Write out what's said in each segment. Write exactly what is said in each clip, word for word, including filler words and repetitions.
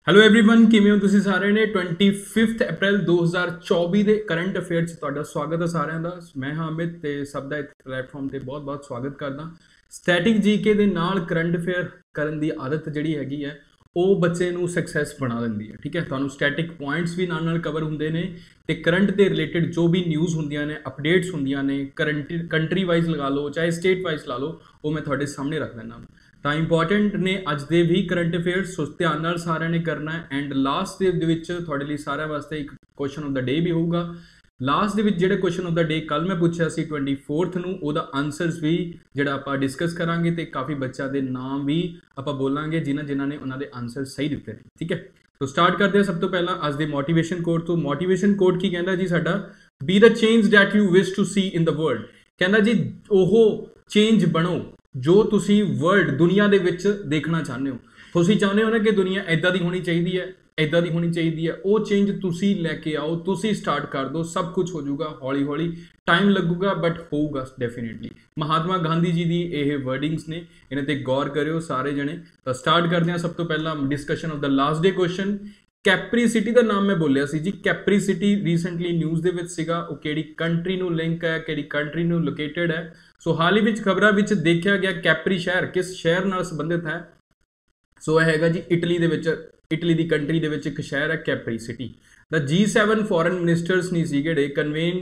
Hello everyone किवें हो तुसीं सारे ने पच्चीस अप्रैल दो हज़ार चौबीस ਦੇ ਕਰੰਟ ਅਫੇਅਰਸ ਤੁਹਾਡਾ ਸਵਾਗਤ ਹੈ ਸਾਰਿਆਂ ਦਾ। ਮੈਂ ਹਾਂ ਅਮਿਤ ਤੇ ਸਭ ਦਾ ਇਸ ਪਲੇਟਫਾਰਮ ਤੇ ਬਹੁਤ ਬਹੁਤ ਸਵਾਗਤ ਕਰਦਾ। ਸਟੈਟਿਕ ਜੀਕੇ ਦੇ ਨਾਲ ਕਰੰਟ ਅਫੇਅਰ ਕਰਨ ਦੀ ਆਦਤ ਜਿਹੜੀ ਹੈਗੀ ਹੈ ਉਹ ਬੱਚੇ ਨੂੰ ਸਕਸੈਸ ਬਣਾ ਦਿੰਦੀ ਹੈ। ਠੀਕ ਹੈ, ਤੁਹਾਨੂੰ ਸਟੈਟਿਕ ਪੁਆਇੰਟਸ ਵੀ ਨਾਲ ਨਾਲ ਕਵਰ ਹੁੰਦੇ ਨੇ ਤੇ ਕਰੰਟ ਦੇ ਰਿਲੇਟਡ ਜੋ ਵੀ ਨਿਊਜ਼ ਹੁੰਦੀਆਂ ਨੇ, ਅਪਡੇਟਸ ਹੁੰਦੀਆਂ ਨੇ, ਕਰੰਟ ਕੰਟਰੀ ਵਾਈਜ਼ ਲਗਾ ਲਓ ਚਾਹੇ ਸਟੇਟ ਵਾਈਜ਼ ਲਾ ਲਓ, ਉਹ ਮੈਂ ਤੁਹਾਡੇ ਸਾਹਮਣੇ ਰੱਖ ਦਿੰਦਾ। ਤਾਂ ਇੰਪੋਰਟੈਂਟ ਨੇ ਅੱਜ ਦੇ ਵੀ ਕਰੰਟ ਅਫੇਅਰਸ, ਸੋ ਧਿਆਨ ਨਾਲ ਸਾਰਿਆਂ ਨੇ ਕਰਨਾ ਹੈ। ਐਂਡ ਲਾਸਟ ਦੇ ਵਿੱਚ ਤੁਹਾਡੇ ਲਈ ਸਾਰਿਆਂ ਵਾਸਤੇ ਇੱਕ ਕੁਐਸਚਨ ਆਫ ਦਾ ਡੇ ਵੀ ਹੋਊਗਾ। ਲਾਸਟ ਦੇ ਵਿੱਚ ਜਿਹੜੇ ਕੁਐਸਚਨ ਆਫ ਦਾ ਡੇ ਕੱਲ ਮੈਂ ਪੁੱਛਿਆ ਸੀ ਚੌਬੀਸ ਨੂੰ, ਉਹਦਾ ਆਨਸਰਸ ਵੀ ਜਿਹੜਾ ਆਪਾਂ ਡਿਸਕਸ ਕਰਾਂਗੇ ਤੇ ਕਾਫੀ ਬੱਚਿਆਂ ਦੇ ਨਾਮ ਵੀ ਆਪਾਂ ਬੋਲਾਂਗੇ ਜਿਨ੍ਹਾਂ ਜਿਨ੍ਹਾਂ ਨੇ ਉਹਨਾਂ ਦੇ ਆਨਸਰ ਸਹੀ ਦਿੱਤੇ ਨੇ। ਠੀਕ ਹੈ, ਸੋ ਸਟਾਰਟ ਕਰਦੇ ਹਾਂ ਸਭ ਤੋਂ ਪਹਿਲਾਂ ਅੱਜ ਦੇ ਮੋਟੀਵੇਸ਼ਨ ਕੋਡ ਤੋਂ। ਮੋਟੀਵੇਸ਼ਨ ਕੋਡ ਕੀ ਕਹਿੰਦਾ ਜੀ ਸਾਡਾ, be the change that you wish to see in the world. ਕਹਿੰਦਾ ਜੀ ਉਹ ਚੇਂਜ ਬਣੋ ਜੋ ਤੁਸੀਂ ਵਰਲਡ ਦੁਨੀਆ ਦੇ ਵਿੱਚ ਦੇਖਣਾ ਚਾਹੁੰਦੇ ਹੋ। ਤੁਸੀਂ ਚਾਹੁੰਦੇ ਹੋ ਨਾ ਕਿ ਦੁਨੀਆ ਇੱਦਾਂ ਦੀ ਹੋਣੀ ਚਾਹੀਦੀ ਹੈ, ਇੱਦਾਂ ਦੀ ਹੋਣੀ ਚਾਹੀਦੀ ਹੈ, ਉਹ ਚੇਂਜ ਤੁਸੀਂ ਲੈ ਕੇ ਆਓ, ਤੁਸੀਂ ਸਟਾਰਟ ਕਰ ਦਿਓ, ਸਭ ਕੁਝ ਹੋ ਜਾਊਗਾ। ਹੌਲੀ ਹੌਲੀ ਟਾਈਮ ਲੱਗੂਗਾ ਬਟ ਹੋਊਗਾ ਡੈਫੀਨੇਟਲੀ। ਮਹਾਤਮਾ ਗਾਂਧੀ ਜੀ ਦੀ ਇਹ ਵਰਡਿੰਗਸ ਨੇ, ਇਹਨਾਂ ਤੇ ਗੌਰ ਕਰਿਓ ਸਾਰੇ ਜਣੇ। ਤਾਂ ਸਟਾਰਟ ਕਰਦੇ ਹਾਂ ਸਭ ਤੋਂ ਪਹਿਲਾਂ ਡਿਸਕਸ਼ਨ ਆਫ ਦਾ last day question. Capri city ਦਾ ਨਾਮ ਮੈਂ ਬੋਲਿਆ ਸੀ ਜੀ। ਕੈਪਰੀ ਸਿਟੀ ਰੀਸੈਂਟਲੀ ਨਿਊਜ਼ ਦੇ ਵਿੱਚ ਸੀਗਾ, ਉਹ ਕਿਹੜੀ ਕੰਟਰੀ ਨੂੰ ਲਿੰਕ ਹੈ, ਕਿਹੜੀ ਕੰਟਰੀ ਨੂੰ ਲੋਕੇਟਡ ਹੈ। ਸੋ ਹਾਲ ਹੀ ਵਿੱਚ ਖਬਰਾਂ ਵਿੱਚ ਦੇਖਿਆ ਗਿਆ ਕੈਪਰੀ ਸ਼ਹਿਰ ਕਿਸ ਸ਼ਹਿਰ ਨਾਲ ਸੰਬੰਧਿਤ ਹੈ। ਸੋ ਇਹ ਹੈਗਾ ਜੀ ਇਟਲੀ ਦੇ ਵਿੱਚ, ਇਟਲੀ ਦੀ ਕੰਟਰੀ ਦੇ ਵਿੱਚ ਇੱਕ ਸ਼ਹਿਰ ਹੈ ਕੈਪਰੀ ਸਿਟੀ। ਦਾ ਜੀ ਸੈਵਨ ਫੋਰਨ ਮਿਨਿਸਟਰਸ ਨਹੀਂ ਸੀ ਜਿਹੜੇ ਕਨਵੇਨ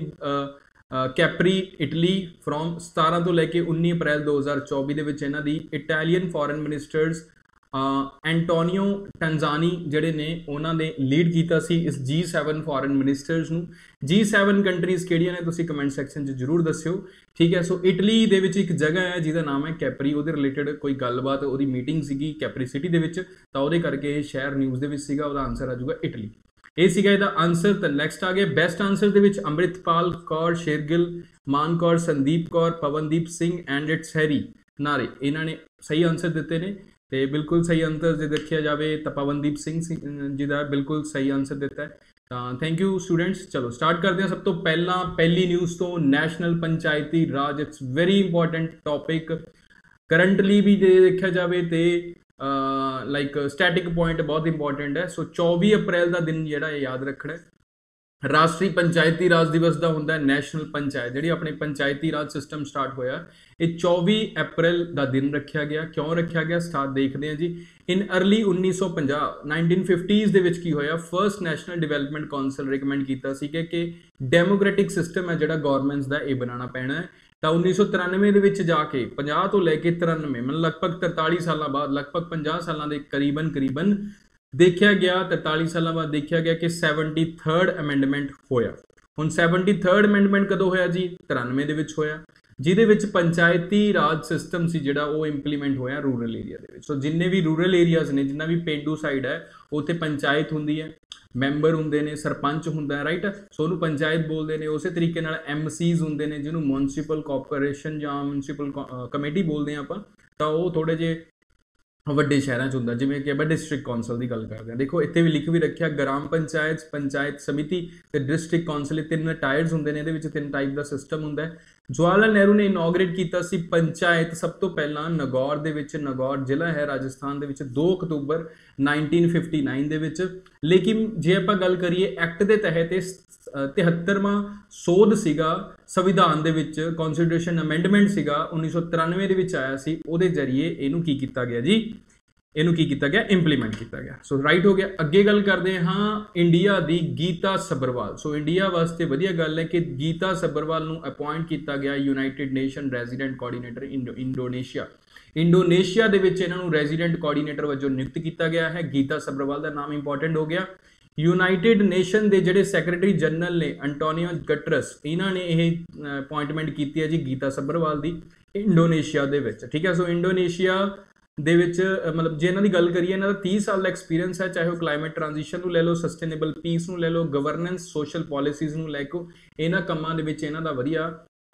ਕੈਪਰੀ ਇਟਲੀ ਫਰੋਮ ਸਤਾਰਾਂ ਤੋਂ ਲੈ ਕੇ ਉੱਨੀ ਅਪ੍ਰੈਲ ਦੋ ਹਜ਼ਾਰ ਚੌਬੀ ਦੇ ਵਿੱਚ ਇਹਨਾਂ ਦੀ Italian foreign ministers Antonio Tajani ਜਿਹੜੇ ਨੇ ਉਹਨਾਂ ਨੇ ਲੀਡ ਕੀਤਾ ਸੀ ਇਸ ਜੀ ਸੈਵਨ ਫੋਰਨ ਮਿਨਿਸਟਰਸ ਨੂੰ। ਜੀ ਸੈਵਨ ਕੰਟਰੀਜ਼ ਕਿਹੜੀਆਂ ਨੇ ਤੁਸੀਂ ਕਮੈਂਟ ਸੈਕਸ਼ਨ 'ਚ ਜ਼ਰੂਰ ਦੱਸਿਓ। ਠੀਕ ਹੈ, ਸੋ ਇਟਲੀ ਦੇ ਵਿੱਚ ਇੱਕ ਜਗ੍ਹਾ ਹੈ ਜਿਹਦਾ ਨਾਮ ਹੈ ਕੈਪਰੀ, ਉਹਦੇ ਰਿਲੇਟਡ ਕੋਈ ਗੱਲਬਾਤ, ਉਹਦੀ ਮੀਟਿੰਗ ਸੀਗੀ ਕੈਪਰੀ ਸਿਟੀ ਦੇ ਵਿੱਚ, ਤਾਂ ਉਹਦੇ ਕਰਕੇ ਇਹ ਸ਼ਹਿਰ ਨਿਊਜ਼ ਦੇ ਵਿੱਚ ਸੀਗਾ। ਉਹਦਾ ਆਨਸਰ ਆ ਜਾਊਗਾ ਇਟਲੀ। ਇਹ ਸੀਗਾ ਇਹਦਾ ਆਨਸਰ। ਤਾਂ ਨੈਕਸਟ ਆ ਗਿਆ ਬੈਸਟ ਆਨਸਰ ਦੇ ਵਿੱਚ Amritpal Kaur Shergill, Maan Kaur, Sandeep Kaur, Pavandeep Singh and it's Harry ਨਾਰੇ, ਇਹਨਾਂ ਨੇ ਸਹੀ ਆਨਸਰ ਦਿੱਤੇ ਨੇ। ਤੇ ਬਿਲਕੁਲ ਸਹੀ ਆਨਸਰ ਜੇ ਦੇਖਿਆ ਜਾਵੇ ਤਾਂ ਪਵਨਦੀਪ ਸਿੰਘ ਜਿਹਦਾ ਬਿਲਕੁਲ ਸਹੀ ਆਨਸਰ ਦਿੱਤਾ ਹੈ। ਤਾਂ ਥੈਂਕ ਯੂ ਸਟੂਡੈਂਟਸ। ਚਲੋ ਸਟਾਰਟ ਕਰਦੇ ਹਾਂ ਸਭ ਤੋਂ ਪਹਿਲਾਂ ਪਹਿਲੀ ਨਿਊਜ਼ ਤੋਂ। National panchayati raj, it's very important topic currently ਵੀ ਜੇ ਦੇਖਿਆ ਜਾਵੇ ਤੇ ਲਾਈਕ ਸਟੈਟਿਕ ਪੁਆਇੰਟ ਬਹੁਤ ਇੰਪੋਰਟੈਂਟ ਹੈ। ਸੋ ਚੌਵੀ ਅਪ੍ਰੈਲ ਦਾ ਦਿਨ ਜਿਹੜਾ ਇਹ ਯਾਦ ਰੱਖਣਾ, ਰਾਸ਼ਟਰੀ ਪੰਚਾਇਤੀ ਰਾਜ ਦਿਵਸ ਦਾ ਹੁੰਦਾ। ਨੈਸ਼ਨਲ ਪੰਚਾਇਤ ਜਿਹੜੀ ਆਪਣੇ ਪੰਚਾਇਤੀ ਰਾਜ ਸਿਸਟਮ ਸਟਾਰਟ ਹੋਇਆ, ਇਹ ਚੌਵੀ ਅਪ੍ਰੈਲ ਦਾ ਦਿਨ ਰੱਖਿਆ ਗਿਆ। ਕਿਉਂ ਰੱਖਿਆ ਗਿਆ ਸਟਾਰਟ ਦੇਖਦੇ ਹਾਂ ਜੀ। ਇਨ ਅਰਲੀ ਉੱਨੀ ਸੌ ਪੰਜਾਹ ਨਾਈਨਟੀਨ ਫਿਫਟੀਜ਼ ਦੇ ਵਿੱਚ ਕੀ ਹੋਇਆ, first national development council recommend ਕੀਤਾ ਸੀ ਕਿ ਕਿ ਡੈਮੋਕ੍ਰੈਟਿਕ ਸਿਸਟਮ ਹੈ ਜਿਹੜਾ ਗਵਰਨਮੈਂਟਸ ਦਾ, ਇਹ ਬਣਾਉਣਾ ਪੈਣਾ ਹੈ। ਤਾਂ ਉੱਨੀ ਸੌ ਤਰਾਨਵੇਂ ਦੇ ਵਿੱਚ ਜਾ ਕੇ ਪੰਜਾਹ ਤੋਂ ਲੈ ਕੇ ਤਰਾਨਵੇਂ ਮਤਲਬ ਲਗਭਗ ਤਰਤਾਲੀ ਸਾਲਾਂ ਬਾਅਦ, ਲਗਭਗ ਪੰਜਾਹ ਸਾਲਾਂ ਦੇ ਕਰੀਬਨ ਕਰੀਬਨ ਦੇਖਿਆ ਗਿਆ, ਤਰਤਾਲੀ ਸਾਲਾਂ ਬਾਅਦ ਦੇਖਿਆ ਗਿਆ ਕਿ ਸੈਵਨਟੀ ਥਰਡ ਅਮੈਂਡਮੈਂਟ ਹੋਇਆ। ਹੁਣ ਸੈਵਨਟੀ ਥਰਡ ਅਮੈਂਡਮੈਂਟ ਕਦੋਂ ਹੋਇਆ ਜੀ, ਤਰਾਨਵੇਂ ਦੇ ਵਿੱਚ ਹੋਇਆ, ਜਿਹਦੇ ਵਿੱਚ ਪੰਚਾਇਤੀ ਰਾਜ ਸਿਸਟਮ ਸੀ ਜਿਹੜਾ ਉਹ ਇੰਪਲੀਮੈਂਟ ਹੋਇਆ ਰੂਰਲ ਏਰੀਆ ਦੇ ਵਿੱਚ। ਸੋ ਜਿੰਨੇ ਵੀ ਰੂਰਲ ਏਰੀਆਜ਼ ਨੇ, ਜਿੰਨਾ ਵੀ ਪੇਂਡੂ ਸਾਈਡ ਹੈ, ਉੱਥੇ ਪੰਚਾਇਤ ਹੁੰਦੀ ਹੈ, ਮੈਂਬਰ ਹੁੰਦੇ ਨੇ, ਸਰਪੰਚ ਹੁੰਦਾ ਹੈ, ਰਾਈਟ। ਸੋ ਉਹਨੂੰ ਪੰਚਾਇਤ ਬੋਲਦੇ ਨੇ। ਉਸੇ ਤਰੀਕੇ ਨਾਲ ਐਮ ਸੀਜ਼ ਹੁੰਦੇ ਨੇ ਜਿਹਨੂੰ ਮਿਊਨਿਸਪਲ ਕਾਰਪੋਰੇਸ਼ਨ ਜਾਂ ਮਿਊਨਿਸਪਲ ਕਮੇਟੀ ਬੋਲਦੇ ਹਾਂ ਆਪਾਂ। ਤਾਂ ਉਹ ਥੋੜ੍ਹੇ ਜਿਹੇ ਵੱਡੇ ਸ਼ਹਿਰਾਂ 'ਚ ਹੁੰਦਾ, ਜਿਵੇਂ ਕਿ ਆਪਾਂ ਡਿਸਟ੍ਰਿਕਟ ਕੌਂਸਲ ਦੀ ਗੱਲ ਕਰਦੇ ਹਾਂ। ਦੇਖੋ ਇੱਥੇ ਵੀ ਲਿਖ ਵੀ ਰੱਖਿਆ ਗ੍ਰਾਮ ਪੰਚਾਇਤ, ਪੰਚਾਇਤ ਸਮਿਤੀ ਤੇ ਡਿਸਟ੍ਰਿਕਟ ਕੌਂਸਲ, ਇਹ ਤਿੰਨ ਟਾਇਰਸ ਹੁੰਦੇ ਨੇ। ਇਹਦੇ ਵਿੱਚ ਤਿੰਨ ਟਾਈਪ ਦਾ ਸਿਸਟਮ ਹੁੰਦਾ ਹੈ। ਜਵਾਹਰ ਲਾਲ ਨਹਿਰੂ ਨੇ ਇਨੋਗ੍ਰੇਟ ਕੀਤਾ ਸੀ ਪੰਚਾਇਤ ਸਭ ਤੋਂ ਪਹਿਲਾਂ ਨਗੌਰ ਦੇ ਵਿੱਚ। ਨਗੌਰ ਜ਼ਿਲ੍ਹਾ ਹੈ ਰਾਜਸਥਾਨ ਦੇ ਵਿੱਚ, ਦੋ ਅਕਤੂਬਰ ਨਾਈਨਟੀਨ ਫਿਫਟੀ ਨਾਈਨ ਦੇ ਵਿੱਚ। ਲੇਕਿਨ ਜੇ ਆਪਾਂ ਗੱਲ ਕਰੀਏ ਐਕਟ ਦੇ ਤਹਿਤ ਇਹ ਤਿਹੱਤਰਵਾਂ ਸੋਧ ਸੀਗਾ ਸੰਵਿਧਾਨ ਦੇ ਵਿੱਚ, ਕਨਸਟੀਟਿਊਸ਼ਨ ਅਮੈਂਡਮੈਂਟ ਸੀਗਾ ਉੱਨੀ ਸੌ ਤਰਾਨਵੇਂ ਦੇ ਵਿੱਚ ਆਇਆ ਸੀ। ਉਹਦੇ ਜ਼ਰੀਏ ਇਹਨੂੰ ਕੀ ਕੀਤਾ ਗਿਆ ਜੀ, ਇਹਨੂੰ ਕੀ ਕੀਤਾ ਗਿਆ, ਇੰਪਲੀਮੈਂਟ ਕੀਤਾ ਗਿਆ। ਸੋ ਰਾਈਟ ਹੋ ਗਿਆ। ਅੱਗੇ ਗੱਲ ਕਰਦੇ ਹਾਂ ਇੰਡੀਆ ਦੀ ਗੀਤਾ ਸੱਭਰਵਾਲ। ਸੋ ਇੰਡੀਆ ਵਾਸਤੇ ਵਧੀਆ ਗੱਲ ਹੈ ਕਿ ਗੀਤਾ ਸੱਭਰਵਾਲ ਨੂੰ ਅਪਾਇੰਟ ਕੀਤਾ ਗਿਆ United Nation resident coordinator Indonesia. Indonesia ਦੇ ਵਿੱਚ ਇਹਨਾਂ ਨੂੰ ਰੈਜ਼ੀਡੈਂਟ ਕੋਆਰਡੀਨੇਟਰ ਵਜੋਂ ਨਿਯੁਕਤ ਕੀਤਾ ਗਿਆ ਹੈ। ਗੀਤਾ ਸੱਭਰਵਾਲ ਦਾ ਨਾਮ ਇੰਪੋਰਟੈਂਟ ਹੋ ਗਿਆ। ਯੂਨਾਈਟਿਡ ਨੇਸ਼ਨ ਦੇ ਜਿਹੜੇ ਸੈਕਟਰੀ ਜਨਰਲ ਨੇ ਅੰਟੋਨੀਓ ਗਟਰਸ, ਇਹਨਾਂ ਨੇ ਇਹ ਅਪਾਇੰਟਮੈਂਟ ਕੀਤੀ ਹੈ ਜੀ ਗੀਤਾ ਸੱਭਰਵਾਲ ਦੀ ਇੰਡੋਨੇਸ਼ੀਆ ਦੇ ਵਿੱਚ। ਠੀਕ ਹੈ, ਸੋ ਇੰਡੋਨੇਸ਼ੀਆ ਦੇ ਵਿੱਚ ਮਤਲਬ ਜੇ ਇਹਨਾਂ ਦੀ ਗੱਲ ਕਰੀਏ, ਇਹਨਾਂ ਦਾ ਤੀਹ ਸਾਲ ਦਾ ਐਕਸਪੀਰੀਅੰਸ ਹੈ, ਚਾਹੇ ਉਹ ਕਲਾਈਮੇਟ ਟ੍ਰਾਂਜੀਸ਼ਨ ਨੂੰ ਲੈ ਲਓ, ਸਸਟੇਨੇਬਲ ਪੀਸ ਨੂੰ ਲੈ ਲਓ, ਗਵਰਨੈਂਸ, ਸੋਸ਼ਲ ਪਾਲਿਸੀਜ਼ ਨੂੰ ਲੈ ਕੇ ਇਹਨਾਂ ਕੰਮਾਂ ਦੇ ਵਿੱਚ ਇਹਨਾਂ ਦਾ ਵਧੀਆ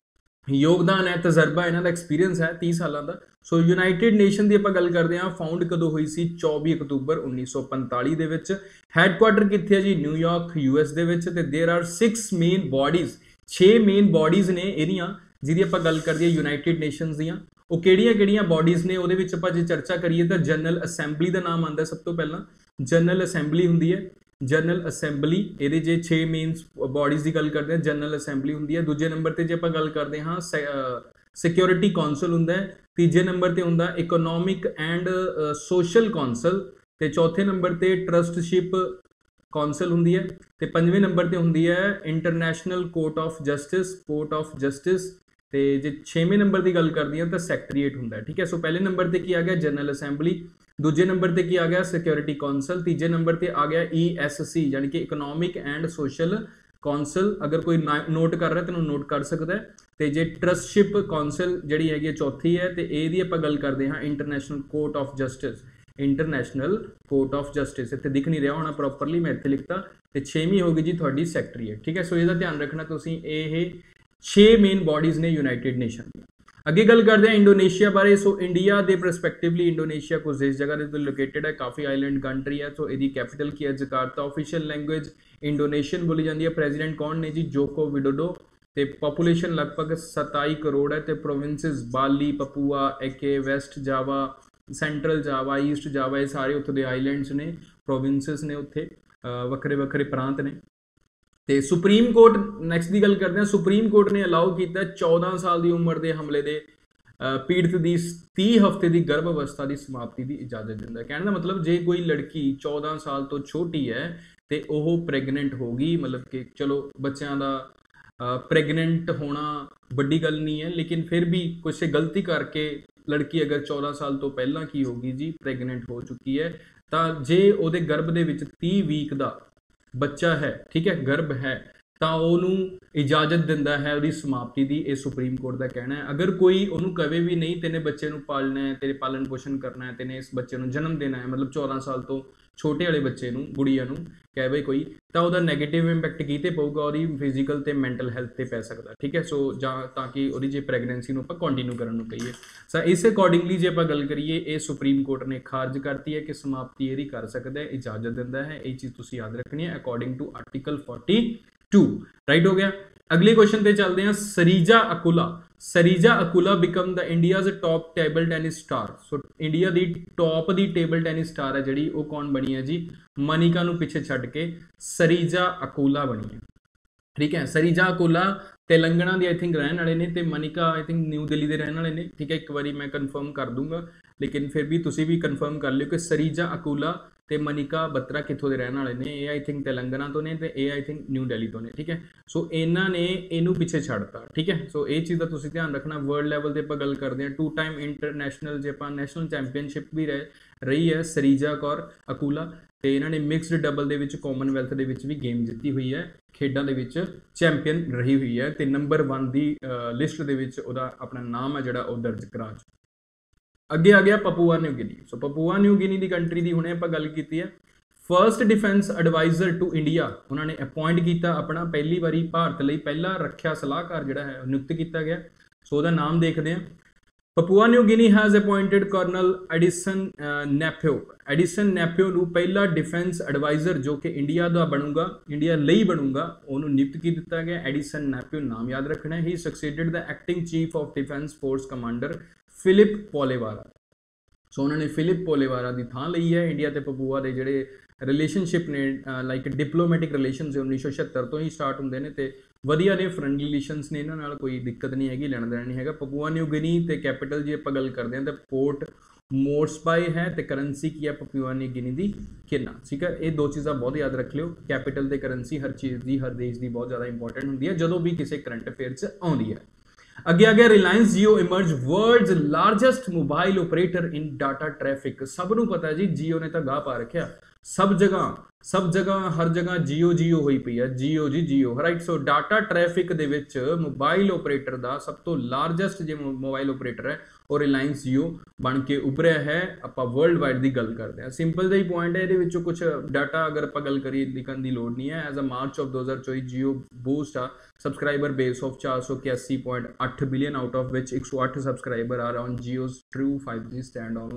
ਯੋਗਦਾਨ ਹੈ, ਤਜਰਬਾ ਇਹਨਾਂ ਦਾ, ਐਕਸਪੀਰੀਅੰਸ ਹੈ ਤੀਹ ਸਾਲਾਂ ਦਾ। ਸੋ ਯੂਨਾਈਟਿਡ ਨੇਸ਼ਨ ਦੀ ਆਪਾਂ ਗੱਲ ਕਰਦੇ ਹਾਂ, ਫਾਊਂਡ ਕਦੋਂ ਹੋਈ ਸੀ, ਚੌਵੀ ਅਕਤੂਬਰ ਉੱਨੀ ਸੌ ਪੰਤਾਲੀ ਦੇ ਵਿੱਚ। ਹੈਡਕੁਆਟਰ ਕਿੱਥੇ ਹੈ ਜੀ, ਨਿਊਯਾਰਕ ਯੂ ਐਸ ਦੇ ਵਿੱਚ। ਤੇ there are six main bodies, ਛੇ ਮੇਨ ਬੋਡੀਜ਼ ਨੇ ਇਹਦੀਆਂ, ਜਿਹਦੀ ਆਪਾਂ ਗੱਲ ਕਰੀਏ ਯੂਨਾਈਟਿਡ ਨੇਸ਼ਨਸ ਦੀਆਂ। ਉਹ ਕਿਹੜੀਆਂ ਕਿਹੜੀਆਂ ਬੋਡੀਜ਼ ਨੇ, ਉਹਦੇ ਵਿੱਚ ਆਪਾਂ ਜੇ ਚਰਚਾ ਕਰੀਏ ਤਾਂ ਜਨਰਲ ਅਸੈਂਬਲੀ ਦਾ ਨਾਮ ਆਉਂਦਾ ਸਭ ਤੋਂ ਪਹਿਲਾਂ। जनरल असैंबली हुंदी है, जनरल असैंबली ये जे छे मेन बॉडीज़ की गल करते हैं, जनरल असैंबली हुंदी है। दूजे नंबर पर जे आप गल करते हाँ सिक्योरिटी कौंसल हुंदा है। तीजे नंबर पर हुंदा इकोनॉमिक एंड सोशल कौंसल, तो चौथे नंबर पर ट्रस्टशिप कौंसल हुंदी है, तो पंजवें नंबर पर हुंदी है International Court of Justice, Court of Justice. तो जे छेवें नंबर की गल करदी है तो सैकटरीएट हुंदा है। ठीक है, सो पहले नंबर पर की आ गया जनरल असैंबली, दूजे नंबर पर की आ गया सिक्योरिटी कौंसल, तीजे नंबर पर आ गया ई एस सी यानी कि इकोनॉमिक एंड सोशल कौंसल। अगर कोई नोट कर रहा है तो नोट कर सकता है। तो जे ट्रस्टशिप कौंसल जी है चौथी है, तो यदी आप गल करते हाँ International Court of Justice, International Court of Justice इतने दिख नहीं रहा होना प्रॉपरली, मैं इतने लिखता। तो छेवीं होगी जी थोड़ी सैकटरीएट। ठीक है, सो इसका ध्यान रखना तुम, ये छे मेन बॉडीज़ ने यूनाइटेड नेशन दी। अगे गल करते हैं इंडोनेशिया बारे। सो इंडिया के परस्पैक्टिवली इंडोनेशिया कुछ इस जगह पर लोकेटेड है, काफ़ी आइलैंड कंट्री है। सो यदी कैपिटल की है जकार्ता, ऑफिशियल लैंगुएज इंडोनेशियन बोली जाती है। प्रेजिडेंट कौन ने जी, जोको विडोडो। तो पॉपूलेशन लगभग सताई करोड़ है। तो provinces Bali, Papua, Aceh, West Java, Central Java, East Java, ये सारे उत्थे दे आइलैंड्स ने, प्रोविंसिस ने, उत्थे वक्रे वक्रे प्रांत ने। तो सुप्रीम कोर्ट नैक्सट की गल करते हैं, सुप्रीम कोर्ट ने अलाउ किया चौदह साल की उम्र के हमले के पीड़ित की तीह हफ्ते की गर्भ अवस्था की समाप्ति की इजाजत दिंदा है। कहने का मतलब जे कोई लड़की चौदह साल तो छोटी है तो वह प्रैगनेंट होगी, मतलब कि चलो बच्चों का प्रैगनेंट होना बड़ी गल नहीं है, लेकिन फिर भी कुछ गलती करके लड़की अगर चौदह साल तो पहला की होगी जी प्रैगनेंट हो चुकी है, तो जे वो गर्भ के तीह वीक का बच्चा है, ठीक है, गर्भ है, तो उन्होंने इजाजत दिंदा है उसकी समाप्ति की। ये सुप्रीम कोर्ट का कहना है। अगर कोई उन्होंने कहे भी नहीं तेने बच्चे को पालना है, तेरे पालन पोषण करना है, तेने इस बच्चे को जन्म देना है, मतलब चौदह साल तो छोटे वाले बच्चे को, गुड़िया को कहे भाई कोई, तो वह नैगेटिव इंपैक्ट किते पऊगा, और फिजिकल तो मैंटल हैल्थ पर पै सकता। ठीक है, सो जा ताकि वो जे प्रैगनेंसी आप कंटिन्यू करने को कहीए। सो इस अकॉर्डिंगली जो आप गल करिए, ये सुप्रीम कोर्ट ने खारिज करती है कि समाप्ति यदि कर सकता है, इजाजत दिंदा है। ये चीज़ तुसीं याद रखनी है according to article forty two. Right हो गया। अगले क्वेश्चन पे चलते हैं। Sreeja Akula, Sreeja Akula become the India's top table tennis star. So India की टॉप की टेबल टेनिस स्टार है जी, वो कौन बनी है जी, मनिका नूं पिछे छड्ड के सरीजा अकुला बनी है। ठीक है, सरीजा अकुला तेलंगाना की आई थिंक रहने वाले ने, तो मनिका आई थिंक न्यू दिल्ली के रहने वाले ने। ठीक है, एक बारी मैं कन्फर्म कर दूंगा, लेकिन फिर भी तुसी भी कन्फर्म कर लियो कि सरीजा अकुला ते मनिका बत्रा कितों के रहने वाले ने। ये आई थिंक तेलंगाना तो ने, ये आई थिंक न्यू दिल्ली तो ने। ठीक है, सो इन्हों ने इनू पिछे छड्डता। ठीक है, सो ये चीज़ का तुसी ध्यान रखना। वर्ल्ड लैवल पर गल करते हैं, टू टाइम इंटरनैशनल जो आप नैशनल चैंपीयनशिप भी रह रही है सरीजा कौर अकुला। तो इन्होंने मिक्सड डबल के कॉमनवैल्थ के भी गेम जीती हुई है, खेडों के चैंपीयन रही हुई है, तो नंबर वन की लिस्ट के अपना नाम है जोड़ा दर्ज करा। अगे आ गया पपूआ न्यू गिनी। सो पपूआ न्यू गिनी की कंट्री की हुणे आपां गल कीती है। First defense adviser to India उन्होंने अपॉइंट किया अपना, पहली बारी भारत लई पहला रक्षा सलाहकार जिहड़ा है नियुक्त किया गया। सो उसका नाम देखते हैं। Papua New Guinea has appointed colonel Edison Napyo, Edison Napyo नूं पहला डिफेंस एडवाइजर जो कि इंडिया का बनूगा, इंडिया लई बनूगा, उन्होंने नियुक्त की दिता गया। एडिसन नैप्यो नाम याद रखना है। He succeeded the acting chief of defense force commander Philip Polewara. So उन्होंने फिलिप पोलेवारा की थां लई है। इंडिया ते पपूआ के जोड़े रिलेशनशिप ने लाइक डिप्लोमैटिक रिलेशन उन्नीस सौ छहत्तर तो ही स्टार्ट होंगे ने, तो वधिया ने फ्रेंडली रिलेशनस ने, इन्हों नाल कोई दिक्कत नहीं हैगी, लेना देना नहीं है। पपूआ न्यू गिनी ते कैपिटल जी आप गल करते हैं तो पोर्ट मोर्सबाई है, तो करेंसी की है पपूआ न्यू गिनी की किन्ना। ठीक है, ये दो चीज़ा बहुत याद रख लियो, कैपिटल ते करेंसी हर चीज़ की हर देश की बहुत ज़्यादा इंपॉर्टेंट होंगी है जो भी किसी करंट अफेयर च आउंदी है। अगे आ गया Reliance Jio emerge world's largest mobile operator in data traffic. सब नूं पता है जी, जियो ने तो गाह पा रखा, सब जगह सब जगह हर जगह जियो जियो हुई पई है, जियो जी Jio. Right, so data traffic दे विच मोबाइल ऑपरेटर का सब तो लार्जेस्ट जो मोबाइल ऑपरेटर है और रिलायंस जियो बन के उभरिया है। आप वर्ल्ड वाइड की गल करते हैं, सिंपल जिही पॉइंट है, ये कुछ डाटा अगर आप गल करिए लिखने की लोड़ नहीं है। एज अ मार्च ऑफ दो हज़ार चौबीस Jio boasts a subscriber base of चार सौ इक्यासी पॉइंट अठ बिलियन आउट ऑफ विच एक सौ अठ subscribers are on Jio's true five G standalone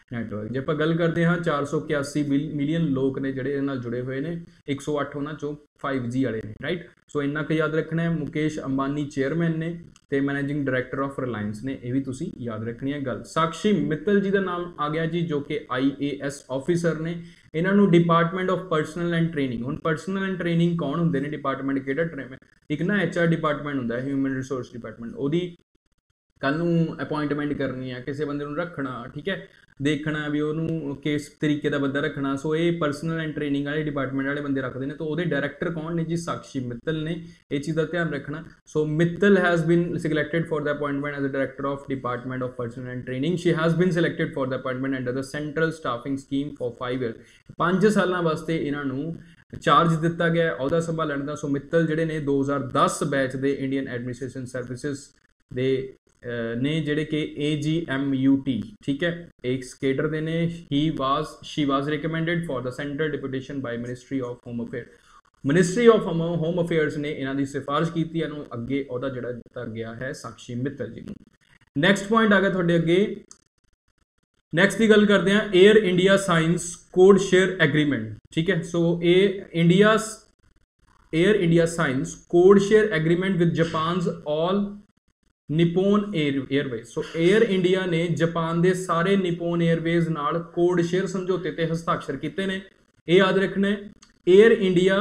network. ਜੇ ਆਪਾਂ ਗੱਲ ਕਰਦੇ ਹਾਂ ਚਾਰ ਸੌ ਇक्यासी ਮਿਲੀਅਨ ਲੋਕ ਨੇ ਜਿਹੜੇ ਇਹਦੇ ਨਾਲ ਜੁੜੇ ਹੋਏ ਨੇ, ਇੱਕ ਸੌ ਅੱਠ ਉਹਨਾਂ ਚੋਂ ਫਾਈਵ ਜੀ ਵਾਲੇ ਨੇ, ਰਾਈਟ। ਸੋ ਇੰਨਾ ਕੁ ਯਾਦ ਰੱਖਣਾ ਹੈ। ਮੁਕੇਸ਼ ਅੰਬਾਨੀ ਚੇਅਰਮੈਨ ਨੇ ਤੇ ਮੈਨੇਜਿੰਗ ਡਾਇਰੈਕਟਰ ਆਫ ਰਿਲਾਇੰਸ ਨੇ, ਇਹ ਵੀ ਤੁਸੀਂ ਯਾਦ ਰੱਖਣੀ ਹੈ ਗੱਲ। ਸਾਕਸ਼ੀ ਮਿੱਤਲ ਜੀ ਦਾ ਨਾਮ ਆ ਗਿਆ ਜੀ, ਜੋ ਕਿ ਆਈ ਏ ਐਸ ਆਫਿਸਰ ਨੇ। ਇਹਨਾਂ ਨੂੰ department of personnel and training, ਹੁਣ ਪਰਸਨਲ ਐਂਡ ਟ੍ਰੇਨਿੰਗ ਕੌਣ ਹੁੰਦੇ ਨੇ, ਡਿਪਾਰਟਮੈਂਟ ਕਿਹੜਾ ਟ੍ਰੇਨ ਹੈ, ਇੱਕ ਨਾ ਐਚ ਆਰ ਡਿਪਾਰਟਮੈਂਟ ਹੁੰਦਾ ਹੈ, ਹਿਊਮਨ ਰਿਸੋਰਸ ਡਿਪਾਰਟਮੈਂਟ, ਉਹਦੀ ਕੱਲ ਨੂੰ ਅਪਾਇੰਟਮੈਂਟ ਕਰਨੀ ਹੈ, ਕਿਸੇ ਬੰਦੇ ਨੂੰ ਰੱਖਣਾ, ਠੀਕ ਹੈ, ਦੇਖਣਾ ਵੀ ਉਹਨੂੰ ਕਿਸ ਤਰੀਕੇ ਦਾ ਬੰਦਾ ਰੱਖਣਾ। ਸੋ ਇਹ ਪਰਸਨਲ ਐਂਡ ਟ੍ਰੇਨਿੰਗ ਵਾਲੇ ਡਿਪਾਰਟਮੈਂਟ ਵਾਲੇ ਬੰਦੇ ਰੱਖਦੇ ਨੇ। ਤਾਂ ਉਹਦੇ ਡਾਇਰੈਕਟਰ ਕੌਣ ਨੇ ਜੀ, ਸਾਕਸ਼ੀ ਮਿੱਤਲ ਨੇ, ਇਹ ਚੀਜ਼ ਦਾ ਧਿਆਨ ਰੱਖਣਾ। So Mittal has been selected for the appointment as a director of department of personnel and training. She has been selected for the appointment under the central staffing scheme for five year. ਪੰਜ ਸਾਲਾਂ ਵਾਸਤੇ ਇਹਨਾਂ ਨੂੰ charge ਦਿੱਤਾ ਗਿਆ ਅਹੁਦਾ ਸੰਭਾਲਣ ਦਾ। ਸੋ ਮਿੱਤਲ ਜਿਹੜੇ ਨੇ ਦੋ ਹਜ਼ਾਰ ਦਸ ਬੈਚ ਦੇ ਇੰਡੀਅਨ ਐਡਮਿਨਿਸਟ੍ਰੇਸ਼ਨ ਸਰਵਿਸਿਜ਼ ਦੇ ਨੇ, ਜਿਹੜੇ ਕਿ ਏ ਜੀ ਐਮ ਯੂ ਟੀ, ਠੀਕ ਹੈ, ਇੱਕ ਸਕੇਡਰ ਦੇ ਨੇ। He was she was recommended for the central deputation by ministry of home affair. Ministry of home affairs ने ਇਹਨਾਂ ਦੀ ਸਿਫਾਰਿਸ਼ ਕੀਤੀ, ਇਹਨੂੰ ਅੱਗੇ ਉਹਦਾ ਜਿਹੜਾ ਦਿੱਤਾ ਗਿਆ ਹੈ ਸਾਕਸ਼ੀ ਮਿੱਤਲ ਜੀ ਨੂੰ। ਨੈਕਸਟ ਪੁਆਇੰਟ ਆ ਗਿਆ ਤੁਹਾਡੇ ਅੱਗੇ। ਨੈਕਸਟ ਦੀ ਗੱਲ ਕਰਦੇ ਹਾਂ Air India signs code share agreement, ਠੀਕ ਹੈ। ਸੋ ਇਹ India Air India signs code share agreement with Japan's All Nippon Airways. So Air India ਨੇ ਜਾਪਾਨ ਦੇ ਸਾਰੇ ਨਿਪੋਨ 에ਅਰਵੇਜ਼ ਨਾਲ ਕੋਡ ਸ਼ੇਅਰ ਸਮਝੌਤੇ ਤੇ ਹਸਤਾਖਰ ਕੀਤੇ ਨੇ। ਇਹ ਯਾਦ ਰੱਖਣਾ ਹੈ, 에ਅਰ ਇੰਡੀਆ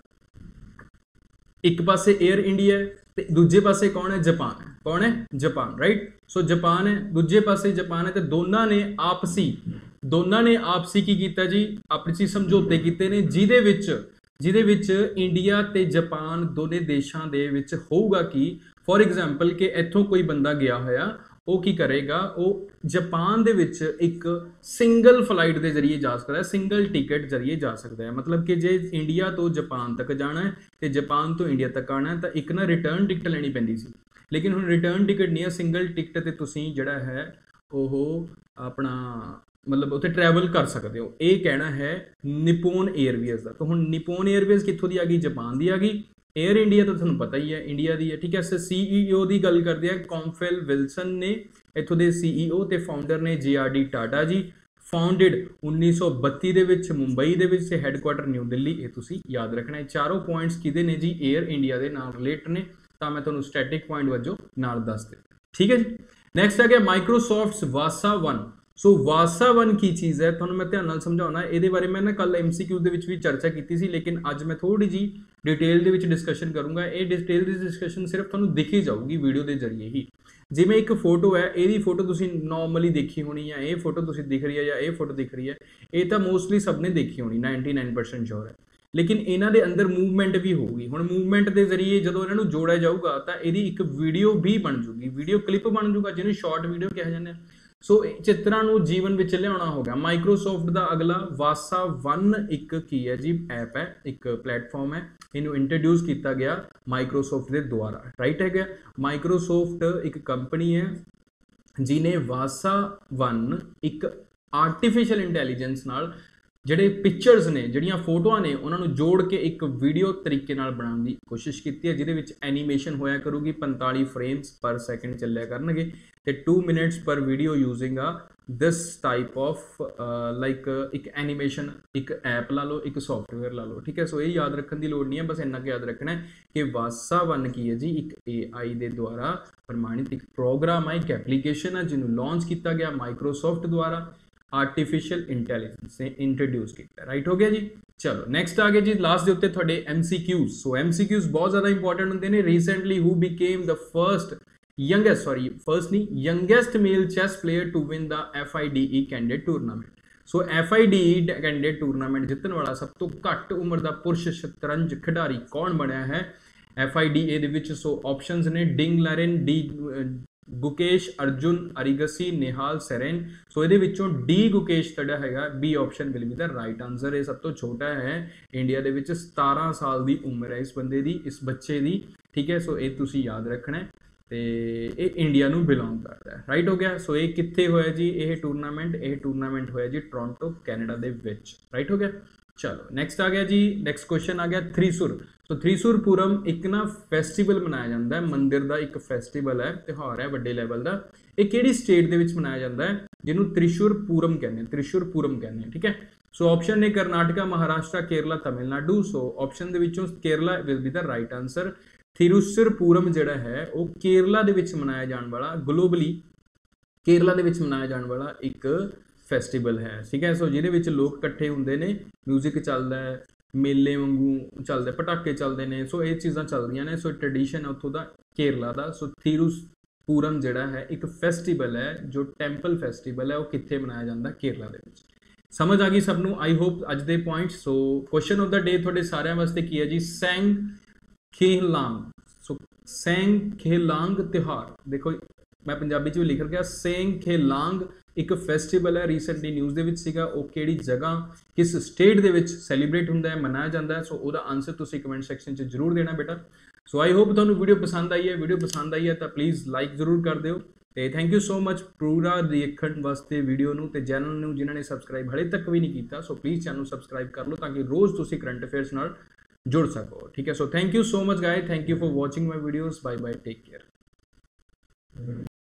ਇੱਕ ਪਾਸੇ 에ਅਰ ਇੰਡੀਆ ਹੈ ਤੇ ਦੂਜੇ ਪਾਸੇ ਕੌਣ ਹੈ, ਜਾਪਾਨ ਹੈ। ਕੌਣ ਹੈ, ਜਾਪਾਨ, ਰਾਈਟ। ਸੋ ਜਾਪਾਨ ਹੈ, ਦੂਜੇ ਪਾਸੇ ਜਾਪਾਨ ਹੈ, ਤੇ ਦੋਨਾਂ ਨੇ ਆਪਸੀ ਦੋਨਾਂ ਨੇ ਆਪਸੀ ਕੀ ਕੀਤਾ ਜੀ, ਆਪਸੀ ਸਮਝੌਤੇ ਕੀਤੇ ਨੇ, ਜਿਹਦੇ ਵਿੱਚ ਜਿਹਦੇ ਵਿੱਚ ਇੰਡੀਆ ਤੇ ਜਾਪਾਨ ਦੋਨੇ ਦੇਸ਼ਾਂ ਦੇ ਵਿੱਚ ਹੋਊਗਾ ਕਿ ਫॉर एग्जांपल कि ਇੱਥੋਂ ਕੋਈ ਬੰਦਾ ਗਿਆ ਹੋਇਆ, ਉਹ ਕੀ ਕਰੇਗਾ, ਉਹ ਜਾਪਾਨ ਦੇ ਵਿੱਚ ਇੱਕ ਸਿੰਗਲ ਫਲਾਈਟ ਦੇ ਜ਼ਰੀਏ ਜਾ ਸਕਦਾ ਹੈ, ਸਿੰਗਲ ਟਿਕਟ ਜ਼ਰੀਏ ਜਾ ਸਕਦਾ ਹੈ। ਮਤਲਬ ਕਿ ਜੇ ਇੰਡੀਆ ਤੋਂ ਜਾਪਾਨ ਤੱਕ ਜਾਣਾ ਹੈ ਤੇ ਜਾਪਾਨ ਤੋਂ ਇੰਡੀਆ ਤੱਕ ਆਉਣਾ ਹੈ ਤਾਂ ਇੱਕ ਨਾ ਰਿਟਰਨ ਟਿਕਟ ਲੈਣੀ ਪੈਂਦੀ ਸੀ, ਲੇਕਿਨ ਹੁਣ ਰਿਟਰਨ ਟਿਕਟ ਨਹੀਂ ਹੈ, ਸਿੰਗਲ ਟਿਕਟ ਤੇ ਤੁਸੀਂ ਜਿਹੜਾ ਹੈ ਉਹ ਆਪਣਾ ਮਤਲਬ ਉੱਥੇ ਟਰੈਵਲ ਕਰ ਸਕਦੇ ਹੋ। ਇਹ ਕਹਿਣਾ ਹੈ ਨਿਪੋਨ 에ਅਰਵੇਜ਼ ਦਾ। ਤਾਂ ਹੁਣ ਨਿਪੋਨ 에ਅਰਵੇਜ਼ ਕਿੱਥੋਂ ਦੀ ਆ ਗਈ, ਜਾਪਾਨ ਦੀ ਆ ਗਈ। 에ਅਰ ਇੰਡੀਆ ਤਾਂ ਤੁਹਾਨੂੰ ਪਤਾ ਹੀ ਹੈ ਇੰਡੀਆ ਦੀ ਹੈ, ਠੀਕ ਹੈ। ਸੇ ਸੀਈਓ ਦੀ ਗੱਲ ਕਰਦੇ ਆ, ਕੌਮਫਿਲ ਵਿਲਸਨ ਨੇ ਇੱਥੋਂ ਦੇ ਸੀਈਓ ਤੇ ਫਾਊਂਡਰ ਨੇ ਜੇ ਆਰ ਡੀ ਟਾਟਾ ਜੀ। ਫਾਊਂਡਡ ਉੱਨੀ ਸੌ ਬੱਤੀ ਦੇ ਵਿੱਚ ਮੁੰਬਈ ਦੇ ਵਿੱਚ ਤੇ ਹੈੱਡਕੁਆਟਰ ਨਿਊ ਦਿੱਲੀ। ਇਹ ਤੁਸੀਂ ਯਾਦ ਰੱਖਣਾ ਹੈ। ਚਾਰੋਂ ਪੁਆਇੰਟਸ ਕਿਹਦੇ ਨੇ ਜੀ, 에ਅਰ ਇੰਡੀਆ ਦੇ ਨਾਲ ਰਿਲੇਟ ਨੇ, ਤਾਂ ਮੈਂ ਤੁਹਾਨੂੰ ਸਟੈਟਿਕ ਪੁਆਇੰਟ ਵਜੋਂ ਨਾਲ ਦੱਸ ਦਿੱਤਾ, ਠੀਕ ਹੈ ਜੀ। ਨੈਕਸਟ ਆ ਗਿਆ ਮਾਈਕਰੋਸੌਫਟਸ ਵਾਸਾ ਵਨ। ਸੋ ਵਾਸਾ ਵਨ ਕੀ ਚੀਜ਼ ਹੈ ਤੁਹਾਨੂੰ ਮੈਂ ਧਿਆਨ ਨਾਲ ਸਮਝਾਉਣਾ। ਇਹਦੇ ਬਾਰੇ ਮੈਂ ਨਾ ਕੱਲ ਐਮਸੀਕਿਊ ਦੇ ਵਿੱਚ ਵੀ ਚਰਚਾ ਕੀਤੀ ਸੀ, ਲੇਕਿਨ ਅੱਜ ਮੈਂ ਥੋੜੀ ਜੀ ਡਿਟੇਲ ਦੇ ਵਿੱਚ ਡਿਸਕਸ਼ਨ ਕਰੂੰਗਾ। ਇਹ ਡਿਟੇਲ ਦੀ ਡਿਸਕਸ਼ਨ ਸਿਰਫ ਤੁਹਾਨੂੰ ਦਿਖੀ ਜਾਊਗੀ ਵੀਡੀਓ ਦੇ ਜ਼ਰੀਏ ਹੀ। ਜਿਵੇਂ ਇੱਕ ਫੋਟੋ ਹੈ, ਇਹਦੀ ਫੋਟੋ ਤੁਸੀਂ ਨਾਰਮਲੀ ਦੇਖੀ ਹੋਣੀ, ਜਾਂ ਇਹ ਫੋਟੋ ਤੁਸੀਂ ਦਿਖ ਰਹੀ ਹੈ, ਜਾਂ ਇਹ ਫੋਟੋ ਦਿਖ ਰਹੀ ਹੈ, ਇਹ ਤਾਂ ਮੋਸਟਲੀ ਸਭ ਨੇ ਦੇਖੀ ਹੋਣੀ, ਨਾਈਨਟੀ ਨਾਈਨ ਪਰਸੈਂਟ ਸ਼ੋਰ ਹੈ। ਲੇਕਿਨ ਇਹਨਾਂ ਦੇ ਅੰਦਰ ਮੂਵਮੈਂਟ ਵੀ ਹੋਊਗੀ। ਹੁਣ ਮੂਵਮੈਂਟ ਦੇ ਜ਼ਰੀਏ ਜਦੋਂ ਇਹਨਾਂ ਨੂੰ ਜੋੜਿਆ ਜਾਊਗਾ ਤਾਂ ਇਹਦੀ ਇੱਕ ਵੀਡੀਓ ਵੀ ਬਣ ਜੂਗੀ, ਵੀਡੀਓ ਕਲਿੱਪ ਬਣ ਜੂਗਾ, ਜਿਹਨੂੰ ਸ਼ਾਰਟ ਵੀਡੀਓ ਕਿਹਾ ਜਾਂਦਾ ਹੈ। ਸੋ ਚਿੱਤਰਾਂ ਨੂੰ ਜੀਵਨ ਵਿੱਚ ਲਿਆਉਣਾ ਹੋ ਗਿਆ। ਮਾਈਕਰੋਸੌਫਟ ਦਾ ਅਗਲਾ ਵਾਸਾ ਵਨ ਇੱਕ ਕੀ ਹੈ ਜੀ, ਐਪ ਹੈ, ਇੱਕ ਪਲੇਟਫਾਰਮ ਹੈ। ਇਹਨੂੰ ਇੰਟਰੋਡਿਊਸ ਕੀਤਾ ਗਿਆ ਮਾਈਕਰੋਸੌਫਟ ਦੇ ਦੁਆਰਾ, ਰਾਈਟ ਹੈਗਾ। ਮਾਈਕਰੋਸੌਫਟ ਇੱਕ ਕੰਪਨੀ ਹੈ ਜਿਹਨੇ ਵਾਸਾ ਵਨ ਇੱਕ ਆਰਟੀਫਿਸ਼ੀਅਲ ਇੰਟੈਲੀਜੈਂਸ ਨਾਲ ਜਿਹੜੇ ਪਿਕਚਰਸ ਨੇ, ਜਿਹੜੀਆਂ ਫੋਟੋਆਂ ਨੇ, ਉਹਨਾਂ ਨੂੰ ਜੋੜ ਕੇ ਇੱਕ ਵੀਡੀਓ ਤਰੀਕੇ ਨਾਲ ਬਣਾਉਣ ਦੀ ਕੋਸ਼ਿਸ਼ ਕੀਤੀ ਹੈ, ਜਿਹਦੇ ਵਿੱਚ ਐਨੀਮੇਸ਼ਨ ਹੋਇਆ ਕਰੂਗੀ, ਪੰਤਾਲੀ ਫਰੇਮਸ ਪਰ ਸੈਕਿੰਡ ਚੱਲਿਆ ਕਰਨਗੇ ਤੇ two minutes per video using a this type of like ਇੱਕ ਐਨੀਮੇਸ਼ਨ, ਇੱਕ ਐਪ ਲਾ ਲਓ, ਇੱਕ ਸੌਫਟਵੇਅਰ ਲਾ ਲਓ, ਠੀਕ ਹੈ। ਸੋ ਇਹ ਯਾਦ ਰੱਖਣ ਦੀ ਲੋੜ ਨਹੀਂ ਹੈ, ਬਸ ਇੰਨਾ ਕੁ ਯਾਦ ਰੱਖਣਾ ਹੈ ਕਿ ਵਾਸਾ ਵਨ ਕੀ ਹੈ ਜੀ, ਇੱਕ ਏ ਆਈ ਦੇ ਦੁਆਰਾ ਪ੍ਰਮਾਣਿਤ ਇੱਕ ਪ੍ਰੋਗਰਾਮ ਹੈ, ਇੱਕ ਐਪਲੀਕੇਸ਼ਨ ਹੈ, ਜਿਹਨੂੰ ਲਾਂਚ ਕੀਤਾ ਗਿਆ ਮਾਈਕਰੋਸੌਫਟ ਦੁਆਰਾ, ਆਰਟੀਫਿਸ਼ੀਅਲ ਇੰਟੈਲੀਜੈਂਸ ਨੇ ਇੰਟਰੋਡਿਊਸ ਕੀਤਾ, ਰਾਈਟ ਹੋ ਗਿਆ ਜੀ। ਚਲੋ ਨੈਕਸਟ ਆ ਗਿਆ ਜੀ ਲਾਸਟ ਦੇ ਉੱਤੇ ਤੁਹਾਡੇ ਐਮਸੀਕਿਊਜ਼। ਸੋ ਐਮਸੀਕਿਊਜ਼ ਬਹੁਤ ਜ਼ਿਆਦਾ ਇੰਪੋਰਟੈਂਟ ਹੁੰਦੇ ਨੇ। Recently who became the first youngest sorry first नहीं youngest male chess player to win the F I D E candidate tournament। So F I D E candidate tournament ਜਿੱਤਣ ਵਾਲਾ ਸਭ ਤੋਂ ਘੱਟ ਉਮਰ ਦਾ ਪੁਰਸ਼ ਸ਼ਤਰੰਜ ਖਿਡਾਰੀ ਕੌਣ ਬਣਿਆ ਹੈ F I D E ਦੇ ਵਿੱਚ। ਸੋ ਆਪਸ਼ਨਸ ਨੇ ਡਿੰਗ ਲੈਰਨ, ਡੀ ਗੁਕੇਸ਼ ਅਰਜੁਨ, ਅਰੀਗਸੀ, ਨਿਹਾਲ ਸੈਰੇਨ। ਸੋ ਇਹਦੇ ਵਿੱਚੋਂ ਡੀ ਗੁਕੇਸ਼ ਜਿਹੜਾ ਹੈਗਾ B option will be the right answer. ਇਹ ਸਭ ਤੋਂ ਛੋਟਾ ਹੈ ਇੰਡੀਆ ਦੇ ਵਿੱਚ, ਸਤਾਰਾਂ ਸਾਲ ਦੀ ਉਮਰ ਹੈ ਇਸ ਬੰਦੇ ਦੀ, ਇਸ ਬੱਚੇ ਦੀ, ਠੀਕ ਹੈ। ਸੋ ਇਹ ਤੁਸੀਂ ਯਾਦ ਰੱਖਣਾ ਹੈ ਤੇ ਇਹ ਇੰਡੀਆ ਨੂੰ ਬਿਲੋਂਗ ਕਰਦਾ ਹੈ, ਰਾਈਟ ਹੋ ਗਿਆ। ਸੋ ਇਹ ਕਿੱਥੇ ਹੋਇਆ ਜੀ ਇਹ ਟੂਰਨਾਮੈਂਟ, ਇਹ ਟੂਰਨਾਮੈਂਟ ਹੋਇਆ ਜੀ ਟੋਰਾਂਟੋ ਕੈਨੇਡਾ ਦੇ ਵਿੱਚ, ਰਾਈਟ ਹੋ ਗਿਆ। चलो नेक्स्ट आ गया जी, नेक्स्ट क्वेश्चन आ गया थ्रीसुर। सो थ्रीसुर पूरम एक ना फैसटीवल मनाया जाता है, मंदिर का एक फैसटीवल है, त्यौहार है वड्डे लैवल का। ये किहड़ी स्टेट दे विच मनाया जाता है, जिन्हों त्रिशूर पूरम कहते हैं, त्रिशूर पूरम कहते हैं, ठीक है। सो ऑप्शन ने करनाटका, महाराष्ट्र, केरला, तमिलनाडु। सो ऑप्शन दे विचों Kerala will be the right answer. Thrissur Pooram जिहड़ा है वो केरला दे विच मनाया जाने वाला, ग्लोबली केरला दे विच मनाया जाने वाला एक फैसटीवल है, ठीक है। सो जिहदे विच लोग इकट्ठे हुंदे ने, म्यूजिक चलदा है, मेले वांगू चलदे, पटाके चलते हैं, सो ये चीज़ां चल रही ने। सो ट्रेडिशन है उत्थों का केरला का। सो थिरुपूरम जिहड़ा है एक फैसटीवल है, जो टैंपल फैसटीवल है, वो कित्थे मनाया जाता है, केरला दे विच। समझ आ गई सबनों, आई होप अज दे points. So question of the day तुहाडे सारिਆਂ वास्ते की है जी, सैंग खेलांग। सो सैंग खेलांग त्यौहार, देखो मैं पंजाबी च भी लिख रखा, सैंग खेलांग एक फैसटीवल है, रीसेंटली न्यूज़ दे विच सीगा, वो किहड़ी जगह किस स्टेट दे विच सैलीब्रेट हुंदा है, मनाया जाता है। सो उसका आंसर तुसीं कमेंट सैक्शन च जरूर देना बेटा। सो आई होप तुहानूं वीडियो पसंद आई है, वीडियो पसंद आई है तो प्लीज़ लाइक जरूर कर दिओ, ते थैंक यू सो मच पूरा देखण वास्ते वीडियो नूं, ते चैनल नूं जिन्हां ने सबसक्राइब हले तक भी नहीं कीता, सो प्लीज़ चैनल सबसक्राइब कर लो ताकि रोज़ तुसीं करंट अफेयर्स नाल जुड़ सको, ठीक है। So thank you so much guys, thank you for watching my videos, bye bye, take care.